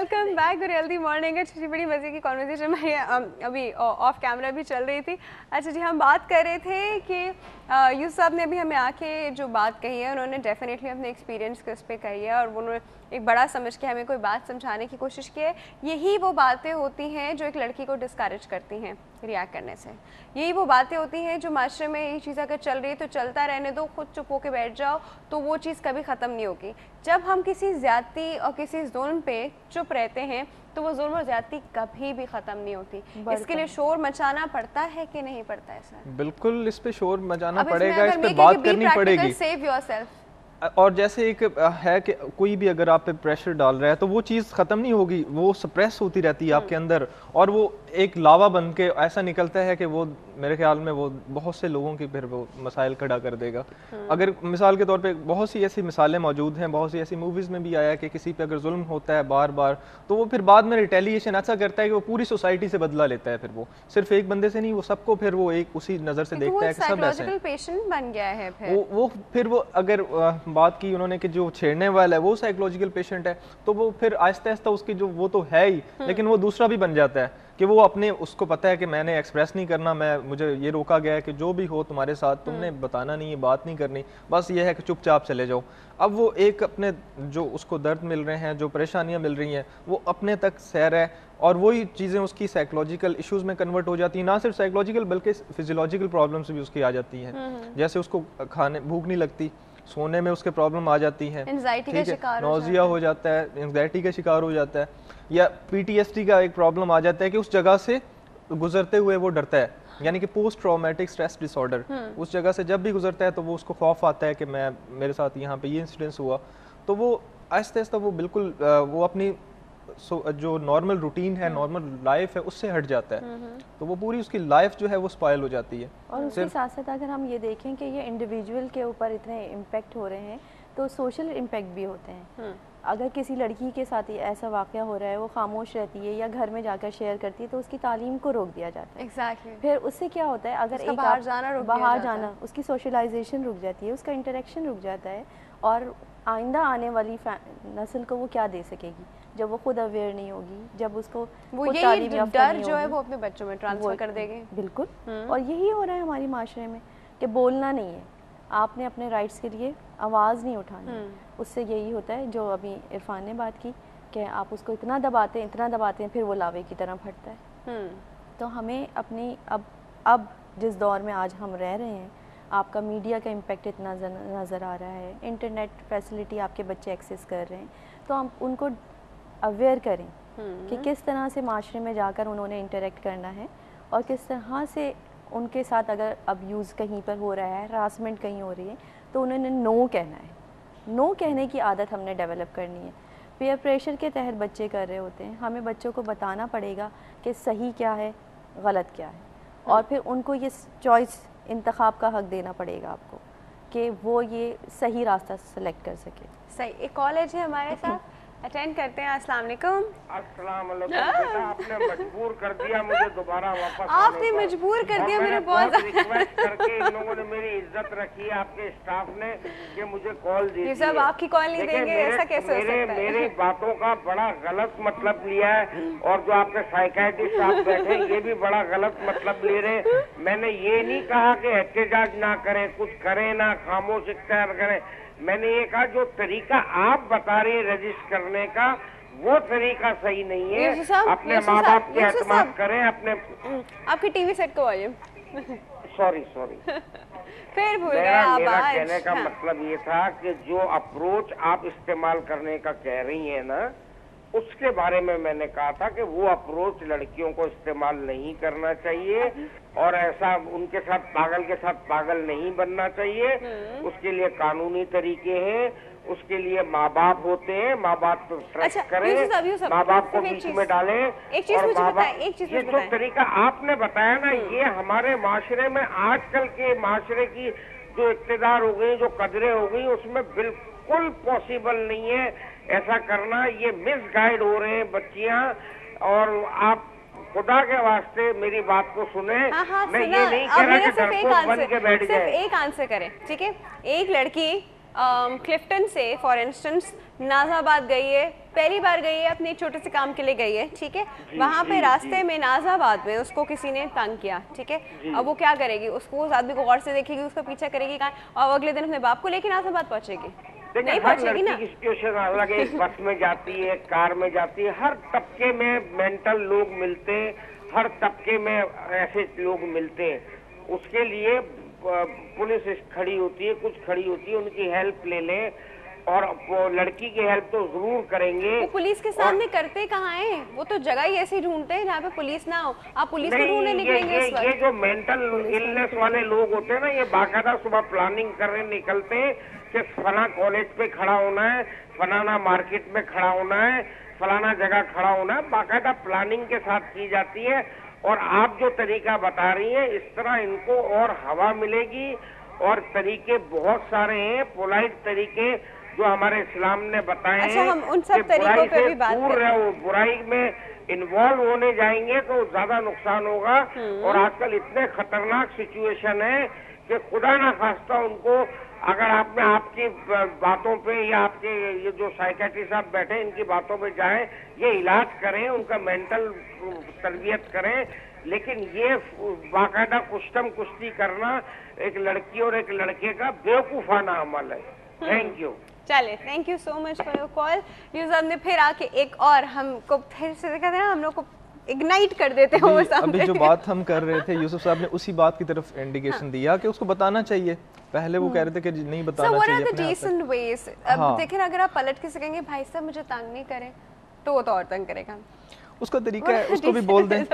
Welcome back good healthy morning. अच्छा जी, बड़ी मज़े की कॉन्वर्सेशन में अभी ऑफ कैमरा भी चल रही थी। अच्छा जी, हम बात कर रहे थे कि यूसुफ साहब ने अभी हमें आके जो बात कही है, उन्होंने डेफिनेटली अपने एक्सपीरियंस के उस पर कही है और उन्होंने एक बड़ा समझ के हमें कोई बात समझाने की कोशिश की है। यही वो बातें होती हैं जो एक लड़की को डिस्करेज करती हैं रिएक्ट करने से। यही वो बातें होती हैं जो माशरे में ये चीज़ अगर चल रही है तो चलता रहने दो, खुद चुप होके बैठ जाओ तो वो चीज़ कभी ख़त्म नहीं होगी। जब हम किसी ज़्यादती और किसी जुल्म पे चुप रहते हैं तो वो जुल्म और ज़्यादती कभी भी ख़त्म नहीं होती। इसके लिए शोर मचाना पड़ता है कि नहीं पड़ता है सर? बिल्कुल, इस पे शोर मचाना पड़ेगा, इस पे बात करनी पड़ेगी। Save yourself. और जैसे एक है कि कोई भी अगर आप पे प्रेशर डाल रहा है तो वो चीज़ ख़त्म नहीं होगी, वो सप्रेस होती रहती है आपके अंदर और वो एक लावा बन के ऐसा निकलता है कि वो मेरे ख्याल में वो बहुत से लोगों की फिर वो मसाइल खड़ा कर देगा। अगर मिसाल के तौर पे बहुत सी ऐसी मिसालें मौजूद हैं, बहुत सी ऐसी मूवीज़ में भी आया है कि किसी पे अगर जुल्म होता है बार बार तो वो फिर बाद में रिटेलिएशन ऐसा करता है कि वो पूरी सोसाइटी से बदला लेता है। फिर वो सिर्फ एक बंदे से नहीं, वो सबको फिर वो एक उसी नज़र से देखता है कि सब ऐसे हैं। पेशेंट बन गया है फिर वो अगर बात की उन्होंने कि जो छेड़ने वाला है वो साइकोलॉजिकल पेशेंट है तो वो फिर आहिस्ता आहिस्ता उसकी जो वो तो है ही, लेकिन वो दूसरा भी बन जाता है कि वो अपने उसको पता है कि मैंने एक्सप्रेस नहीं करना, मुझे ये रोका गया है कि जो भी हो तुम्हारे साथ तुमने बताना नहीं है, बात नहीं करनी, बस ये है कि चुपचाप चले जाओ। अब वो एक अपने जो उसको दर्द मिल रहे हैं, जो परेशानियां मिल रही हैं, वो अपने तक सैर है और वही चीज़ें उसकी साइकोलॉजिकल इश्यूज में कन्वर्ट हो जाती हैं। ना सिर्फ साइकोलॉजिकल बल्कि फिजियोलॉजिकल प्रॉब्लम्स भी उसकी आ जाती हैं। जैसे उसको खाने भूख नहीं लगती, सोने में उसके प्रॉब्लम आ जाती हैं, नौजिया हो जाता है, एंजाइटी का शिकार हो जाता है, या पीटीएसडी का एक प्रॉब्लम आ जाता है कि उस जगह से गुजरते हुए वो डरता है, यानी कि पोस्ट ट्रॉमेटिक स्ट्रेस डिसऑर्डर। उस जगह से जब भी गुजरता है तो वो उसको खौफ आता है कि मेरे साथ यहाँ पे ये इंसिडेंस हुआ, तो वो आहिस्ता आहिस्ता वो बिल्कुल वो अपनी जो नॉर्मल रूटीन है, नॉर्मल लाइफ है, उससे हट जाता है। तो वो पूरी उसकी लाइफ जो है वो स्पॉइल हो जाती है। और उसके साथ साथ अगर हम ये देखें कि ये इंडिविजुअल के ऊपर इतने इम्पेक्ट हो रहे हैं तो सोशल इम्पेक्ट भी होते हैं। अगर किसी लड़की के साथ ऐसा वाक़या हो रहा है, वो खामोश रहती है या घर में जाकर शेयर करती है तो उसकी तालीम को रोक दिया जाता है। Exactly. फिर उससे क्या होता है, अगर एक बाहर जाना उसकी सोशलाइजेशन रुक जाती है, उसका इंटरेक्शन रुक जाता है और आइंदा आने वाली नस्ल को वो क्या दे सकेगी जब वो खुद अवेयर नहीं होगी, जब उसको वो यही डर जो है वो अपने बच्चों में ट्रांसफर कर देंगे। बिल्कुल। और यही हो रहा है हमारी माशरे में कि बोलना नहीं है, आपने अपने राइट्स के लिए आवाज़ नहीं उठानी। उससे यही होता है जो अभी इरफान ने बात की कि आप उसको इतना दबाते हैं फिर वो लावे की तरह फटता है। तो हमें अपनी अब जिस दौर में आज हम रह रहे हैं, आपका मीडिया का इम्पेक्ट इतना नज़र आ रहा है, इंटरनेट फैसिलिटी आपके बच्चे एक्सेस कर रहे हैं, तो हम उनको अवेयर करें कि किस तरह से माशरे में जाकर उन्होंने इंटरेक्ट करना है और किस तरह से उनके साथ अगर अब्यूज़ कहीं पर हो रहा है, हरासमेंट कहीं हो रही है, तो उन्होंने नो कहना है। नो कहने की आदत हमने डेवलप करनी है। पीयर प्रेशर के तहत बच्चे कर रहे होते हैं, हमें बच्चों को बताना पड़ेगा कि सही क्या है, गलत क्या है, और फिर उनको ये चॉइस इंतखाब का हक देना पड़ेगा आपको कि वो ये सही रास्ता सेलेक्ट कर सके। सही। एक कॉलेज है हमारे साथ, अटेंड करते हैं। अस्सलाम वालेकुम। अस्सलाम वालेकुम। बेटा आपने मजबूर कर दिया मुझे दोबारा वापस। आपने मजबूर कर दिया, मेरे बहुत रिक्वेस्ट करके इन लोगों ने मेरी इज्जत रखी है, आपके स्टाफ ने, कि मुझे कॉल दी। ये सब आपकी कॉल नहीं देंगे, ऐसा कैसे हो सकता है? मेरी बातों का बड़ा गलत मतलब लिया है और जो आपके साइकियाट्रिस्ट साहब बैठे ये भी बड़ा गलत मतलब ले रहे। मैंने ये नहीं कहा कि एहतजाज ना करें, कुछ करें ना, खामोश इख्तियार करें। मैंने ये कहा जो तरीका आप बता रहे रजिस्टर करने का वो तरीका सही नहीं है। अपने माँ बाप के एतमाद करें अपने। आपकी टीवी सेट को वॉल्यूम। सॉरी फिर भूल गए आप। मेरा कहने का मतलब ये था कि जो अप्रोच आप इस्तेमाल करने का कह रही हैं ना, उसके बारे में मैंने कहा था कि वो अप्रोच लड़कियों को इस्तेमाल नहीं करना चाहिए और ऐसा उनके साथ पागल नहीं बनना चाहिए। उसके लिए कानूनी तरीके हैं, उसके लिए माँ बाप होते हैं, माँ बाप तो ट्रस्ट करें, माँ बाप को बीच में डालें। एक चीज मुझे बताएं, ये जो तरीका आपने बताया ना, ये हमारे माशरे में आजकल के माशरे की जो इक़्तिदार हो गई, जो कदरें हो गई, उसमें बिल्कुल पॉसिबल नहीं है ऐसा करना। ये मिसगाइड हो रहे हैं बच्चियां, और आप खुदा के वास्ते मेरी बात को सुने। मैं ये नहीं कह रहा कि डरपोक बन के बैठ जाए। सिर्फ एक आंसर करें, ठीक है? एक लड़की क्लिफ्टन से फॉर इंस्टेंस नाज़ाबाद गई है, पहली बार गई है, अपने एक छोटे से काम के लिए गई है, ठीक है, वहाँ पे रास्ते में नाज़ाबाद में उसको किसी ने तंग किया, ठीक है, अब वो क्या करेगी, उसको उस आदमी को गौर से देखेगी, उसका पीछा करेगी कहाँ, और अगले दिन अपने बाप को लेके नाज़ाबाद पहुँचेगी? नहीं पहुँचेगी ना। सिचुएशन अलग है, एक बस में जाती है, कार में जाती है, हर तबके में मेंटल लोग मिलते हैं, हर तबके में ऐसे लोग मिलते हैं, उसके लिए पुलिस खड़ी होती है, कुछ खड़ी होती है, उनकी हेल्प ले लें, और वो लड़की की हेल्प तो जरूर करेंगे। वो पुलिस के सामने करते कहाँ हैं? वो तो जगह ही ऐसी ढूंढते हैं जहाँ पे पुलिस ना हो। आप पुलिस को ढूंढने निकलेंगे इस वक्त? ये जो मेंटल इलनेस वाले लोग होते हैं ना, ये बाकायदा सुबह प्लानिंग करने निकलते हैं कि फला कॉलेज पे खड़ा होना है, फलाना मार्केट में खड़ा होना है, फलाना जगह खड़ा होना है, बाकायदा प्लानिंग के साथ की जाती है। और आप जो तरीका बता रही हैं, इस तरह इनको और हवा मिलेगी, और तरीके बहुत सारे हैं, पोलाइट तरीके जो हमारे इस्लाम ने बताए हैं। अच्छा, हम उन सब तरीकों पे भी बात दूर रहो, बुराई में इन्वॉल्व होने जाएंगे तो ज्यादा नुकसान होगा। और आजकल इतने खतरनाक सिचुएशन है कि खुदा ना खास्ता उनको, अगर आपने आपकी बातों पे या आपके ये जो साइकेट्रिस्ट साहब बैठे इनकी बातों पे जाएं, ये इलाज करें, उनका मेंटल तरबियत करें, लेकिन ये बाकायदा कुश्तम कुश्ती करना एक लड़की और एक लड़के का बेवकूफाना अमल है। Thank you. चलिए, thank you so much for your call. Yusuf ने फिर आके एक और हमको फिर से देखा था ना, हम लोग को इग्नाइट कर देते हो वो सामने। अभी जो बात हम कर रहे थे, यूसुफ साहब ने उसी बात की तरफ इंडिकेशन दिया कि उसको बताना चाहिए। पहले वो कह रहे थे कि नहीं बताना चाहिए अपने डिसेंट वेज। अब देखिए, अगर आप पलट के से कहेंगे भाई साहब मुझे तंग नहीं करें, तो वो तो और तंग करेगा। उसका तरीका है, उसको भी बोल दें।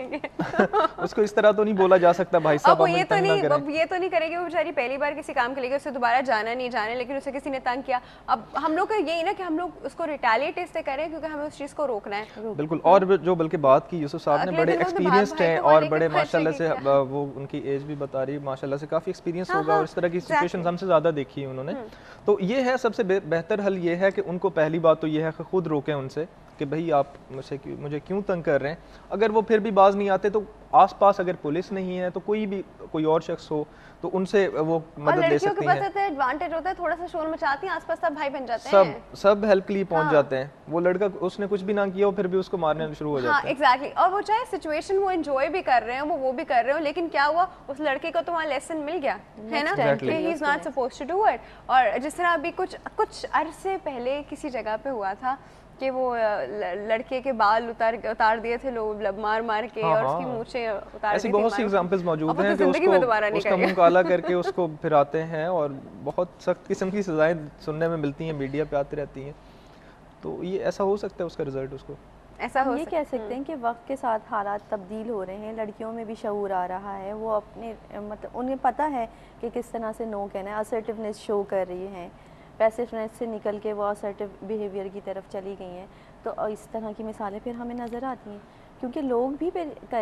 उसको इस तरह तो नहीं बोला जा सकता भाई साहब अब ये तो नहीं करेगी वो बेचारी, पहली बार किसी काम के लिए उसे दोबारा जाना नहीं जाने, लेकिन उसे किसी ने तंग किया। अब हम लोग का यही ना कि हम लोग उसको रिटेलिएट इससे करें, क्योंकि हमें उस चीज को रोकना है। बिल्कुल। और जो बल्कि बात की यूसुफ साहब ने, बड़े एक्सपीरियंस्ड हैं और बड़े माशाल्लाह से, वो उनकी एज भी बता रही है, माशाल्लाह से काफी एक्सपीरियंस होगा और इस तरह की सिचुएशन हमसे ज्यादा देखी है उन्होंने। तो ये है सबसे बेहतर हल, ये है कि उनको पहली बात तो ये है कि खुद रोकें उनसे कि भाई आप मुझे क्यों तंग कर रहे हैं। अगर वो फिर भी बाज नहीं आते तो आसपास अगर पुलिस नहीं है तो कोई और शख्स हो तो उनसे वो मदद ले सकती हैं। लड़कियों के पास एडवांटेज होता है, थोड़ा सा शोर मचाती हैं, आसपास सब भाई बन जाते हैं, सब हेल्प के लिए पहुंच जाते हैं। वो लड़का उसने कुछ भी ना किया हो फिर भी उसको मारने शुरू हो जाता है। एग्जैक्टली। और वो चाहे सिचुएशन वो एंजॉय भी कर रहे हैं, वो भी कर रहे हो, लेकिन क्या हुआ, उस लड़के को तो वहाँ लेसन मिल गया है ना कि he is not supposed to do it. और जिस तरह अभी कुछ अरसे पहले किसी जगह पे हुआ था कि वो लड़के के बाल उतार दिए थे लोग मार के, और उसकी मूंछें उतार दी थी। ऐसी बहुत सी एग्जांपल्स मौजूद हैं कि उसका मुंह काला करके उसको फिर आते हैं, और बहुत सख्त किस्म की सजाएं सुनने में मिलती हैं, मीडिया पे आती रहती हैं। तो ये ऐसा हो सकता है उसका रिजल्ट उसको ऐसा हो ये कह सकते हैं कि वक्त के साथ हालात तब्दील हो रहे हैं, लड़कियों में भी शऊर आ रहा है, वो अपने मतलब उन्हें पता है कि किस तरह से नो कहना है, असर्टिवनेस शो कर रही हैं, पैसिवनेस से निकल के वो असर्टिव बिहेवियर की तरफ चली गई हैं। तो इस तरह की मिसालें फिर हमें नज़र आती हैं, क्योंकि लोग भी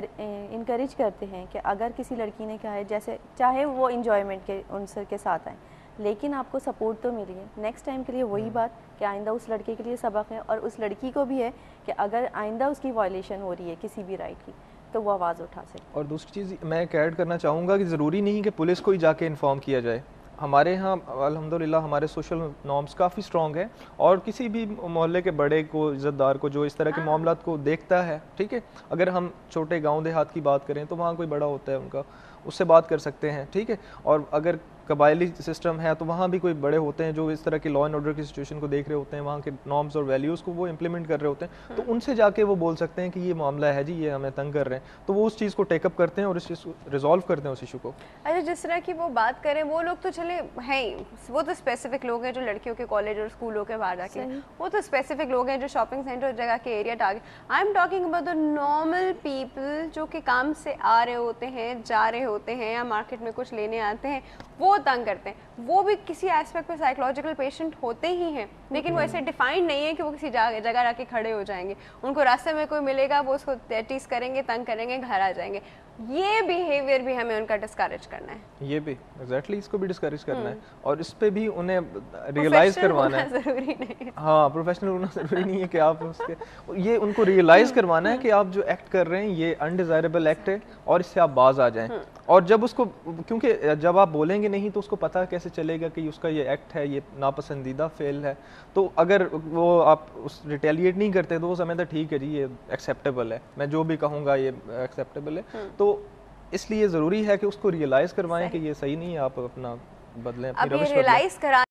इनकरेज करते हैं कि अगर किसी लड़की ने कहा है, जैसे चाहे वो इंजॉयमेंट के उनसर के साथ आए, लेकिन आपको सपोर्ट तो मिली है, नेक्स्ट टाइम के लिए वही बात कि आइंदा उस लड़के के लिए सबक है, और उस लड़की को भी है कि अगर आइंदा उसकी वायलेशन हो रही है किसी भी राइट की तो वो आवाज़ उठा सके। और दूसरी चीज़ मैं ऐड करना चाहूँगा कि ज़रूरी नहीं कि पुलिस को ही जाके इन्फॉर्म किया जाए। हमारे यहाँ अल्हम्दुलिल्लाह हमारे सोशल नॉर्म्स काफ़ी स्ट्रॉन्ग है, और किसी भी मोहल्ले के बड़े को, इज़्ज़तदार को, जो इस तरह के मामलात को देखता है, ठीक है, अगर हम छोटे गांव देहात की बात करें तो वहाँ कोई बड़ा होता है उनका, उससे बात कर सकते हैं, ठीक है। और अगर कबायली सिस्टम है तो वहाँ भी कोई बड़े होते हैं जो इस तरह के लॉ एंड ऑर्डर की सिचुएशन को देख रहे होते हैं, वहाँ के नॉर्म्स और वैल्यूज़ को वो इम्प्लीमेंट कर रहे होते हैं, तो उनसे जाके वो बोल सकते हैं कि ये मामला है जी, ये हमें तंग कर रहे हैं, तो वो उस चीज़ को टेकअप करते हैं और इस चीज़ को रिजॉल्व करते हैं उस इशू को। अच्छा, जिस तरह की वो बात करें वो लोग तो चले हैं, वो तो स्पेसिफिक लोग हैं जो लड़कियों के कॉलेज और स्कूलों के बाहर जाके, वो तो स्पेसिफिक लोग हैं जो शॉपिंग सेंटर जगह के area target. I am talking about the normal people जो कि काम से आ रहे होते हैं, जा रहे होते हैं, या मार्केट में कुछ लेने आते हैं, वो तंग करते हैं। वो भी किसी एस्पेक्ट पे साइकोलॉजिकल पेशेंट होते ही हैं, लेकिन वो ऐसे डिफाइंड नहीं है कि वो किसी जगह जाके खड़े हो जाएंगे। उनको रास्ते में कोई मिलेगा वो उसको टीज करेंगे, तंग करेंगे, घर आ जाएंगे। ये बिहेवियर भी हमें उनका डिस्करेज करना है। ये भी एग्जैक्टली इसको भी डिस्करेज करना है, और इस पे भी उन्हें रियलाइज करवाना है। जरूरी नहीं है, हाँ, प्रोफेशनल होना जरूरी नहीं है कि आप उसके, ये उनको रियलाइज करवाना है कि आप जो एक्ट कर रहे हैं ये अनडिजायरेबल एक्ट है और इससे आप बाज आ जाएं। और जब उसको, क्योंकि जब आप बोलेंगे नहीं तो उसको पता कैसे चलेगा कि उसका ये एक्ट है, ये नापसंदीदा फेल है, तो अगर वो आप उस रिटेलिएट नहीं करते तो वो समझता ठीक है जी ये एक्सेप्टेबल है, मैं जो भी कहूँगा ये एक्सेप्टेबल है। तो इसलिए ज़रूरी है कि उसको रियलाइज़ करवाएं कि ये सही नहीं है, आप अपना बदलें, अपनी अब ये रवश बदलें। रियलाइज़ करा